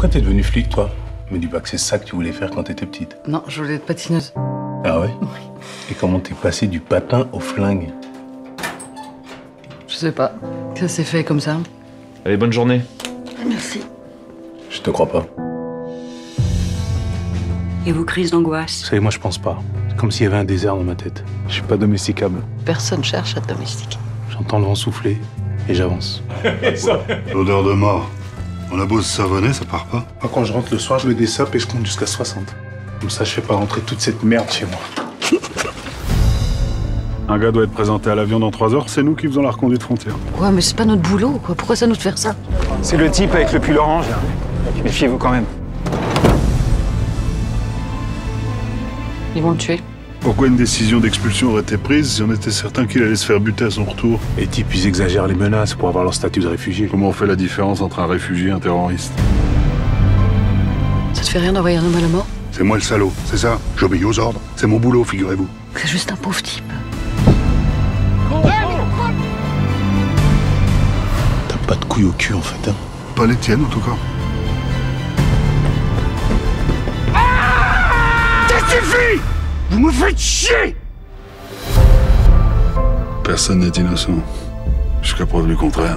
Pourquoi t'es devenue flic, toi? Me dis pas que c'est ça que tu voulais faire quand t'étais petite. Non, je voulais être patineuse. Ah ouais? Oui. Et comment t'es passé du patin au flingue? Je sais pas. Ça s'est fait comme ça. Allez, bonne journée. Merci. Je te crois pas. Et vos crises d'angoisse? Vous savez, moi je pense pas. C'est comme s'il y avait un désert dans ma tête. Je suis pas domesticable. Personne cherche à te domestiquer. J'entends le vent souffler et j'avance. L'odeur de mort. On a beau se savonner, ça part pas. Moi, quand je rentre le soir, je mets des sapes et je compte jusqu'à 60. Comme ça, je fais pas rentrer toute cette merde chez moi. Un gars doit être présenté à l'avion dans 3 heures, c'est nous qui faisons la reconduite frontière. Ouais, mais c'est pas notre boulot, quoi. Pourquoi ça nous de faire ça? C'est le type avec le pull orange, là. Méfiez-vous quand même. Ils vont le tuer. Pourquoi une décision d'expulsion aurait été prise si on était certain qu'il allait se faire buter à son retour? Les types, ils exagèrent les menaces pour avoir leur statut de réfugié. Comment on fait la différence entre un réfugié et un terroriste? Ça te fait rien d'envoyer un homme à la mort? C'est moi le salaud, c'est ça? J'obéis aux ordres. C'est mon boulot, figurez-vous. C'est juste un pauvre type. T'as pas de couilles au cul, en fait, hein. Pas les tiennes, en tout cas. Ça suffit! Vous me faites chier! Personne n'est innocent. Jusqu'à preuve du contraire.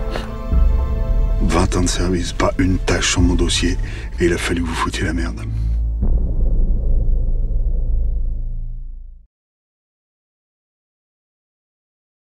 20 ans de service, pas une tâche sur mon dossier, et il a fallu que vous foutiez la merde.